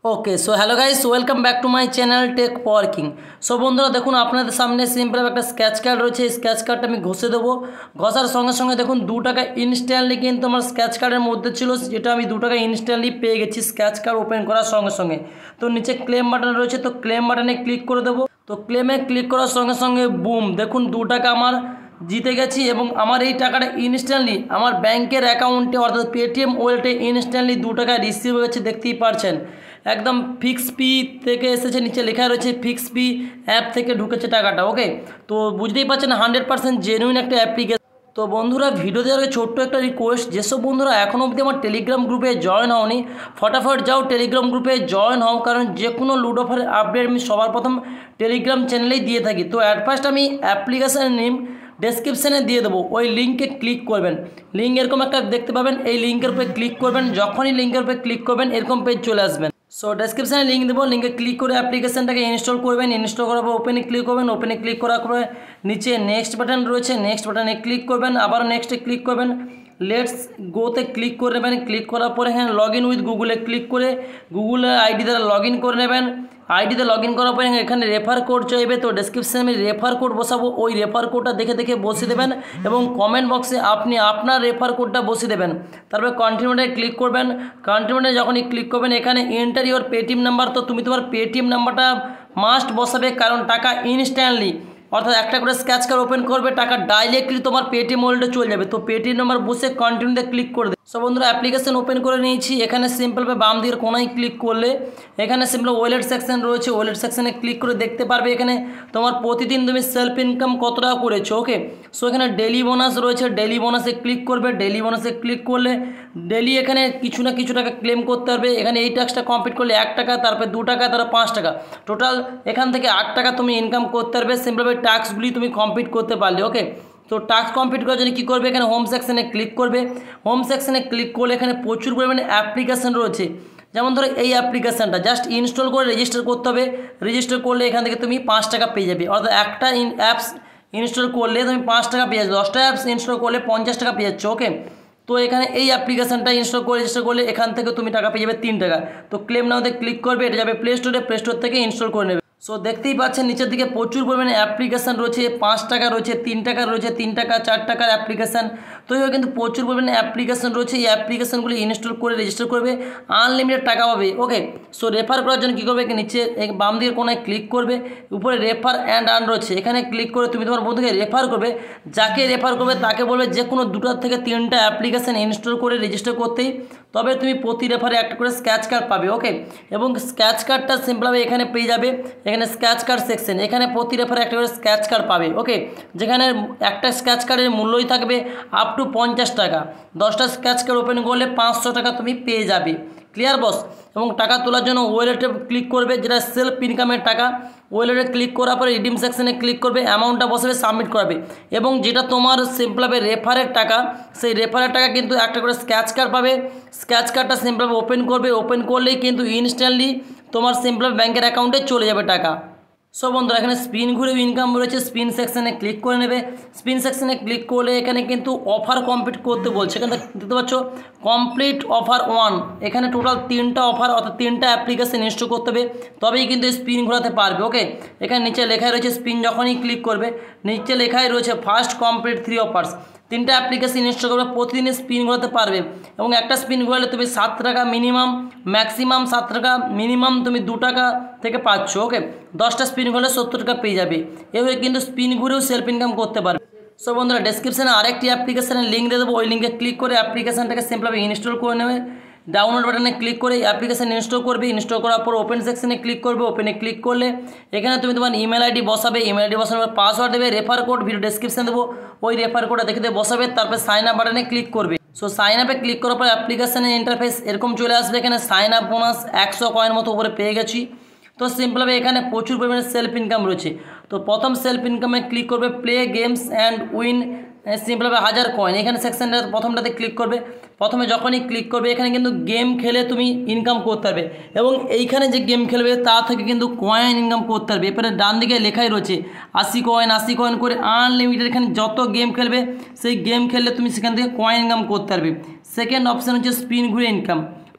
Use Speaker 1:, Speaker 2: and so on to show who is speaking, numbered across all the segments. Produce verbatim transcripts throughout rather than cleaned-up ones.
Speaker 1: Okay so hello guys welcome back to my channel tech parking. So बंधुरा देखुन आपनादेर सामने सिम्पल एक स्क्रैच कार्ड रयेछे। स्क्रैच कार्डटा आमि घषे देबो। घषार संगे संगे देखुन दो टाका इनस्टैंटली किन्तु आमार स्क्रैच कार्डेर मध्य छिलो, जेटा आमि दो टाका इनस्टैंटली पेये गेछि स्क्रैच कार्ड ओपेन करार संगे संगे। तो नीचे क्लेम बाटन रयेछे, तो क्लेम बाटने क्लिक करे देबो। तो क्लेमे क्लिक करार संगे संगे बुम देखुन दो टाका आमार जीते गेছি এবং আমার এই টাকাটা ইনস্ট্যান্টলি আমার ব্যাংকের অ্যাকাউন্টে অর্থাৎ পেটিএম ওয়ালেটে ইনস্ট্যান্টলি দু টাকা রিসিভ হয়েছে, দেখতেই পারছেন। একদম ফিক্স পি থেকে এসেছে, নিচে লেখা রয়েছে ফিক্স পি অ্যাপ থেকে ঢুকেছে টাকাটা। ওকে, তো বুঝতেই পারছেন হান্ড্রেড পার্সেন্ট জেনুইন একটা অ্যাপ্লিকেশন। তো বন্ধুরা ভিডিও দেওয়ার আগে ছোট্ট একটা রিকোয়েস্ট, যেসব বন্ধুরা এখনও অবধি আমার টেলিগ্রাম গ্রুপে জয়েন হওনি ফটাফট যাও টেলিগ্রাম গ্রুপে জয়েন হও, কারণ যে কোনো লুডো অফারের আপডেট আমি সবার প্রথম টেলিগ্রাম চ্যানেলেই দিয়ে থাকি। তো অ্যাট ফার্স্ট আমি অ্যাপ্লিকেশানের নেম ডেসক্রিপশানে দিয়ে দেবো, ওই লিঙ্কে ক্লিক করবেন। লিঙ্ক এরকম একটা দেখতে পাবেন, এই লিঙ্কের উপরে ক্লিক করবেন। যখনই লিঙ্কের উপরে ক্লিক করবেন এরকম পেজ চলে আসবেন। সো ডেসক্রিপশানে লিঙ্ক দেবো, লিঙ্কে ক্লিক করে অ্যাপ্লিকেশানটাকে ইনস্টল করবেন। ইনস্টল করার পর ওপেনে ক্লিক করবেন। ওপেনে ক্লিক করার পরে নিচে নেক্সট বাটন রয়েছে, নেক্সট বাটনে ক্লিক করবেন। আবার নেক্সটে ক্লিক করবেন। লেটস গোতে ক্লিক করে নেবেন। ক্লিক করার পরে হ্যাঁ লগ ইন উইথ গুগলে ক্লিক করে গুগলের আইডি দ্বারা লগ ইন করে নেবেন। আইডিতে লগ ইন করার পরে এখানে রেফার কোড চাইবে, তো ডেসক্রিপশানে আমি রেফার কোড বসাবো, ওই রেফার কোডটা দেখে দেখে বসিয়ে দেবেন এবং কমেন্ট বক্সে আপনি আপনার রেফার কোডটা বসিয়ে দেবেন। তারপরে কন্টিনিউতে ক্লিক করবেন। কন্টিনিউতে যখনই ক্লিক করবেন এখানে এন্টার ইওর পেটিএম নাম্বার, তো তুমি তোমার পেটিএম নাম্বারটা মাস্ট বসাবে, কারণ টাকা ইনস্ট্যান্টলি অর্থাৎ একটা করে স্ক্র্যাচ কার্ড ওপেন করবে, টাকা ডাইরেক্টলি তোমার পেটিএম ওয়ালেটে চলে যাবে। তো পেটিএম নাম্বার বসে কন্টিনিউতে ক্লিক করে দেবে। সো বন্ধুরা অ্যাপ্লিকেশন ওপেন করে নিয়েছি। এখানে সিম্পলভাবে বাম দিকের কোনায় ক্লিক করলে এখানে সিম্পল ওয়ালেট সেকশন রয়েছে, ওয়ালেট সেকশনে ক্লিক করে দেখতে পারবে এখানে তোমার প্রতিদিন তুমি সেলফ ইনকাম কত টাকা করেছো। ওকে, সো এখানে ডেলি বোনাস রয়েছে, ডেলি বোনাসে ক্লিক করবে। ডেলি বোনাসে ক্লিক করলে ডেলি এখানে কিছু না কিছু টাকা ক্লেম করতে পারবে। এখানে এই টাস্কটা কমপ্লিট করলে এক টাকা, তারপরে দু টাকা, তারপর পাঁচ টাকা, টোটাল এখান থেকে আট টাকা তুমি ইনকাম করতে পারবে সিম্পলভাবে টাস্কগুলি তুমি কমপ্লিট করতে পারলে। ওকে, তো টাস্ক কমপ্লিট করার জন্য কী করবে, এখানে হোম সেকশনে ক্লিক করবে। হোম সেকশনে ক্লিক করলে এখানে প্রচুর পরিমাণে অ্যাপ্লিকেশান রয়েছে। যেমন ধরো এই অ্যাপ্লিকেশানটা জাস্ট ইনস্টল করে রেজিস্টার করতে হবে। রেজিস্টার করলে এখান থেকে তুমি পাঁচ টাকা পেয়ে যাবে, অর্থাৎ একটা অ্যাপস ইনস্টল করলে তুমি পাঁচ টাকা পেয়ে যাচ্ছ, দশটা অ্যাপস ইনস্টল করলে পঞ্চাশ টাকা পেয়ে যাচ্ছ। ওকে, তো এখানে এই অ্যাপ্লিকেশানটা ইনস্টল করে রেজিস্টার করলে এখান থেকে তুমি টাকা পেয়ে যাবে তিন টাকা। তো ক্লেম নাওতে ক্লিক করবে, এটা যাবে প্লে স্টোরে, প্লে স্টোর থেকে ইনস্টল করে নেবে। সো দেখতেই পাচ্ছেন নিচের দিকে প্রচুর পরিমাণে অ্যাপ্লিকেশান রয়েছে, পাঁচ টাকা রয়েছে, তিন টাকা রয়েছে, তিন টাকা চার টাকার অ্যাপ্লিকেশান। তো এইভাবে কিন্তু প্রচুর পরিমাণে অ্যাপ্লিকেশান রয়েছে। এই অ্যাপ্লিকেশানগুলি ইনস্টল করে রেজিস্টার করবে, আনলিমিটেড টাকা পাবে। ওকে, সো রেফার করার জন্য কী করবে, নিচে বাম দিকের কোনায় ক্লিক করবে, উপরে রেফার অ্যান্ড আর্ন রয়েছে, এখানে ক্লিক করে তুমি তোমার বন্ধুকে রেফার করবে। যাকে রেফার করবে তাকে বলবে যে কোনো দুটার থেকে তিনটা অ্যাপ্লিকেশান ইনস্টল করে রেজিস্টার করতেই, তবে তুমি প্রতি রেফারে একটা করে স্ক্র্যাচ কার্ড পাবে। ওকে, এবং স্ক্র্যাচ কার্ডটা সিম্পলভাবে এখানে পেয়ে যাবে। এখানে স্ক্র্যাচ কার্ড সেকশন, এখানে প্রতি রেফারে একটা করে স্ক্র্যাচ কার্ড পাবে। ওকে, যেখানে একটা স্ক্র্যাচ কার্ডের মূল্যই থাকবে আপ টু পঞ্চাশ টাকা। দশটা স্ক্র্যাচ কার্ড ওপেন করলে পাঁচশো টাকা তুমি পেয়ে যাবে। Clear boss? এবং টাকা তোলার জন্য ওয়ালেটে ক্লিক করবে, যেটা সেলফ ইনকামের টাকা। ওয়ালেটে ক্লিক করার পরে রিডিম সেকশনে ক্লিক করবে, অ্যামাউন্টটা বসাবে, সাবমিট করাবে। এবং যেটা তোমার সিম্পলভাবে রেফারের টাকা, সেই রেফারের টাকা কিন্তু একটা করে স্ক্র্যাচ কার্ড পাবে। স্ক্র্যাচ কার্ডটা সিম্পলভাবে ওপেন করবে, ওপেন করলেই কিন্তু ইনস্ট্যান্টলি তোমার সিম্পলভাবে ব্যাঙ্কের অ্যাকাউন্টে চলে যাবে টাকা। সো বন্ধুরা এখানে স্পিন ঘুরেও ইনকাম রয়েছে, স্পিন সেকশনে ক্লিক করে নেবে। স্পিন সেকশনে ক্লিক করলে এখানে কিন্তু অফার কমপ্লিট করতে বলছে, এখানে দেখতে পাচ্ছ কমপ্লিট অফার ওয়ান। এখানে টোটাল তিনটা অফার অর্থাৎ তিনটা অ্যাপ্লিকেশন ইনস্টল করতে হবে, তবেই কিন্তু স্পিন ঘোরাতে পারবে। ওকে, এখানে নিচে লেখাই রয়েছে স্পিন, যখনই ক্লিক করবে নিচে লেখাই রয়েছে ফার্স্ট কমপ্লিট থ্রি অফার্স। তিনটা অ্যাপ্লিকেশন ইনস্টল করবে, প্রতিদিন স্পিন ঘোরাতে পারবে। এবং একটা স্পিন ঘোরালে তুমি সাত টাকা মিনিমাম, ম্যাক্সিমাম সাত টাকা, মিনিমাম তুমি দু টাকা থেকে পাচ্ছ। ওকে, দশটা স্পিন ঘুরলে সত্তর টাকা পেয়ে যাবে। এভাবে কিন্তু স্পিন ঘুরেও সেলফ ইনকাম করতে পারবে। সো বন্ধুরা ডেসক্রিপশানে আরেকটি অ্যাপ্লিকেশানের লিঙ্ক দিয়ে দেবো, ওই লিঙ্কে ক্লিক করে অ্যাপ্লিকেশানটাকে সিম্পলভাবে ইনস্টল করে নেবে। ডাউনলোড বাটনে ক্লিক করে অ্যাপ্লিকেশান ইনস্টল করবে। ইনস্টল করার পর ওপেন সেকশনে ক্লিক করবে। ওপেনে ক্লিক করলে এখানে তুমি তোমার ইমেল আইডি বসাবে, ইমেল আইডি বসানোর পর পাসওয়ার্ড দেবে, রেফার কোড ভিডিও ডেসক্রিপশান দেবো, ওই রেফার কোডটা দেখে দিয়ে বসাবে। তারপর সাইন আপ বাটনে ক্লিক করবে। সো সাইন আপে ক্লিক করার পর অ্যাপ্লিকেশানের ইন্টারফেস এরকম চলে আসবে। এখানে সাইন আপ বোনাস একশো কয়েন মতো উপরে পেয়ে গেছি। তো সিম্পলভাবে এখানে প্রচুর পরিমাণে সেলফ ইনকাম রয়েছে। তো প্রথম সেলফ ইনকামে ক্লিক করবে, প্লে গেমস অ্যান্ড উইন সিম্পলভাবে হাজার কয়েন। এখানে সেকশনটা প্রথমটাতে ক্লিক করবে। প্রথমে যখনই ক্লিক করবে এখানে কিন্তু গেম খেলে তুমি ইনকাম করতে পারবে, এবং এইখানে যে গেম খেলবে তা থেকে কিন্তু কয়েন ইনকাম করতে পারবে। এরপরে ডান দিকে লেখাই রয়েছে আশি কয়েন আশি কয়েন করে আনলিমিটেড। এখানে যত গেম খেলবে সেই গেম খেললে তুমি সেখান থেকে কয়েন ইনকাম করতে পারবে। সেকেন্ড অপশান হচ্ছে স্পিন ঘুরে ইনকাম।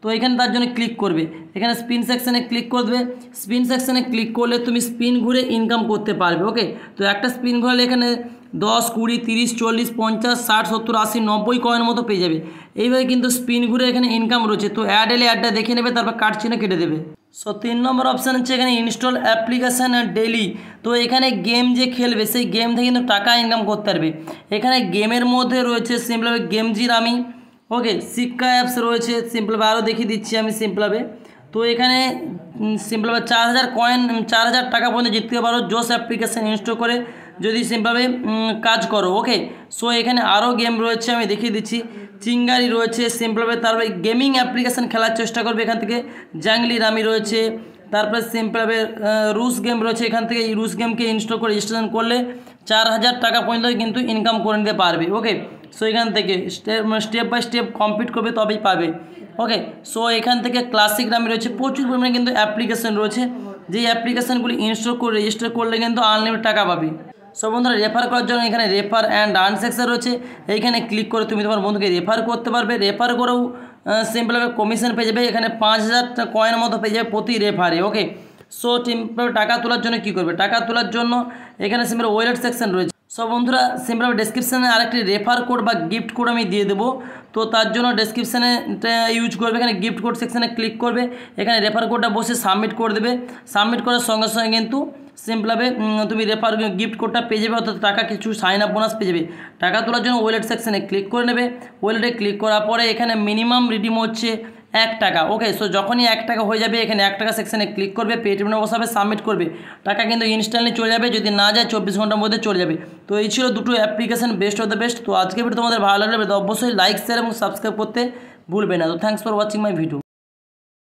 Speaker 1: তো এখানে তার জন্য ক্লিক করবে, এখানে স্পিন সেকশানে ক্লিক করে দেবে। স্পিন সেকশানে ক্লিক করলে তুমি স্পিন ঘুরে ইনকাম করতে পারবে। ওকে, তো একটা স্পিন ঘুরলে এখানে দশ কুড়ি তিরিশ চল্লিশ পঞ্চাশ ষাট সত্তর আশি নব্বই কয়েন মতো পেয়ে যাবে। এইভাবে কিন্তু স্পিন ঘুরে এখানে ইনকাম রয়েছে। তো অ্যাড এলে অ্যাডটা দেখে নেবে, তারপর কার্ড চিহ্ন কেটে দেবে। সো তিন নম্বর অপশান হচ্ছে এখানে ইনস্টল অ্যাপ্লিকেশান ডেইলি। তো এখানে গেম যে খেলবে সেই গেম থেকে কিন্তু টাকা ইনকাম করতে পারবে। এখানে গেমের মধ্যে রয়েছে সিম্পলভাবে গেম জিরামি, ওকে, শিক্ষা অ্যাপস রয়েছে সিম্পলভাবে, আরও দেখিয়ে দিচ্ছি আমি সিম্পলভাবে। তো এখানে সিম্পলভাবে চার হাজার কয়েন চার হাজার টাকা পর্যন্ত জিততে পারো জোস অ্যাপ্লিকেশান ইনস্টল করে যদি সিম্পলভাবে কাজ করো। ওকে, সো এখানে আরও গেম রয়েছে, আমি দেখিয়ে দিচ্ছি। চিঙ্গারি রয়েছে সিম্পলভাবে, তারপরে গেমিং অ্যাপ্লিকেশান খেলার চেষ্টা করবে, এখান থেকে জাংলি রামি রয়েছে। তারপরে সিম্পলভাবে রুশ গেম রয়েছে, এখান থেকে এই রুশ গেমকে ইনস্টল করে রেজিস্ট্রেশন করলে চার হাজার টাকা পর্যন্ত কিন্তু ইনকাম করে নিতে পারবে। ওকে, সো এখান থেকে step step by step complete করবে তবেই পাবে। ওকে, সো এখান থেকে ক্লাসিক রামি রয়েছে, প্রচুর পরিমাণে কিন্তু অ্যাপ্লিকেশান রয়েছে, যেই অ্যাপ্লিকেশানগুলি ইনস্টল করে রেজিস্টার করলে কিন্তু আনলিমিটেড টাকা পাবে। সো বন্ধুরা, রেফার করার জন্য এখানে রেফার অ্যান্ড আর্ন সেকশন রয়েছে, এইখানে ক্লিক করে তুমি তোমার বন্ধুকে রেফার করতে পারবে। রেফার করেও সিম্পলভাবে কমিশন পেয়ে যাবে, এখানে পাঁচ হাজার কয়েন মতো পেয়ে যাবে প্রতি রেফারে। ওকে, সো সিম্পল টাকা তোলার জন্য কী করবে, টাকা তোলার জন্য এখানে সিম্পল ওয়ালেট সেকশন রয়েছে। সো বন্ধুরা, সিম্পলভাবে ডেসক্রিপশানে আরেকটি রেফার কোড বা গিফট কোড আমি দিয়ে দেবো, তো তার জন্য ডেসক্রিপশানে ইউজ করবে, এখানে গিফট কোড সেকশানে ক্লিক করবে, এখানে রেফার কোডটা বসে সাবমিট করে দেবে। সাবমিট করার সঙ্গে সঙ্গে কিন্তু সিম্পলভাবে তুমি রেফার গিফট কোডটা পেয়ে যাবে, অর্থাৎ টাকা কিছু সাইন আপ বোনাস পেয়ে যাবে। টাকা তোলার জন্য ওয়ালেট সেকশানে ক্লিক করে নেবে। ওয়ালেটে ক্লিক করার পরে এখানে মিনিমাম রিডিম হচ্ছে এক টাকা। ওকে, সো যখনই এক টাকা হয়ে যাবে এখানে এক টাকা সেকশানে ক্লিক করবে, পেটিএমে বসাবে, সাবমিট করবে, টাকা কিন্তু ইনস্ট্যান্টলি চলে যাবে, যদি না যায় চব্বিশ ঘন্টার মধ্যে চলে যাবে। তো এই ছিল দুটো application, best of the best. তো আজকে ভিডিও তোমাদের ভালো লাগলে তো অবশ্যই লাইক শেয়ার এবং সাবস্ক্রাইব করতে ভুলবে না। তো thanks for watching my video.